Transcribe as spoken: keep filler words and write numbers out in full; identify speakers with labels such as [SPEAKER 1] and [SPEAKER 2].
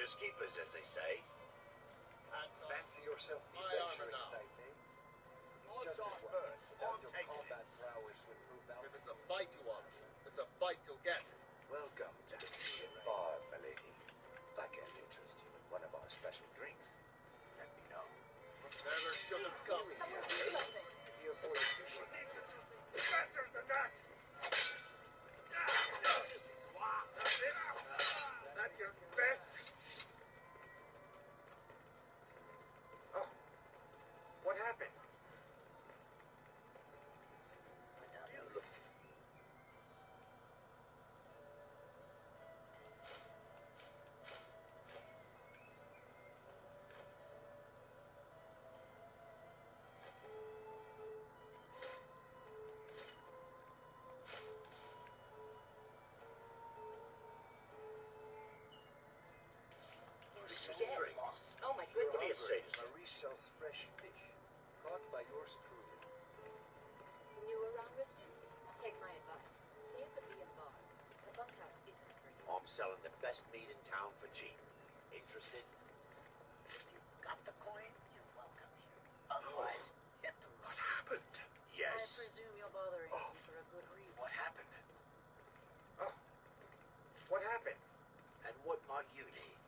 [SPEAKER 1] Finders keepers, as they say.
[SPEAKER 2] Fancy yourself be
[SPEAKER 1] My
[SPEAKER 2] venturing
[SPEAKER 1] armor now.
[SPEAKER 2] type, eh? It's
[SPEAKER 1] Odds
[SPEAKER 2] just as
[SPEAKER 1] are
[SPEAKER 2] well.
[SPEAKER 1] first.
[SPEAKER 2] Without
[SPEAKER 1] I'm
[SPEAKER 2] your
[SPEAKER 1] taking it.
[SPEAKER 2] combat prowess would prove valuable.
[SPEAKER 3] If it's a fight you want, it's a fight you'll get.
[SPEAKER 4] Welcome to the Fusion Bar, milady. If I can interest you in one of our special drinks, let me know.
[SPEAKER 3] Never should have come.
[SPEAKER 5] Someone do something.
[SPEAKER 2] Here for the sushi.
[SPEAKER 1] Faster than that! Wow, that's it? That's your best?
[SPEAKER 2] Oh, what happened?
[SPEAKER 1] You look.
[SPEAKER 5] Dead. Oh my
[SPEAKER 1] What do you
[SPEAKER 5] goodness.
[SPEAKER 1] say to some?
[SPEAKER 2] Marie sells fresh fish, caught by yours truly.
[SPEAKER 5] New around Riften? Take my advice. Stay at the Bee and Bar. The bunkhouse isn't for you.
[SPEAKER 1] I'm selling the best meat in town for cheap. Interested?
[SPEAKER 4] If you've got the coin, you're welcome here. Otherwise, hit the road.
[SPEAKER 1] What happened? Yes.
[SPEAKER 6] I presume you're bothering
[SPEAKER 1] Oh.
[SPEAKER 6] me for a good reason.
[SPEAKER 4] What happened?
[SPEAKER 2] Oh, what happened?
[SPEAKER 1] And what might you need?